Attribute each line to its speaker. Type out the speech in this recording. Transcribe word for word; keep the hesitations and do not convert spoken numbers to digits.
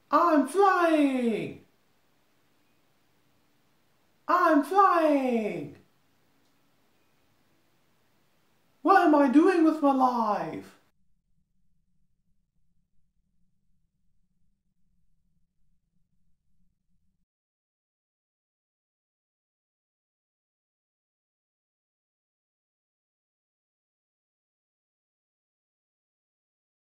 Speaker 1: I'm flying! I'm flying! What am I doing with my life?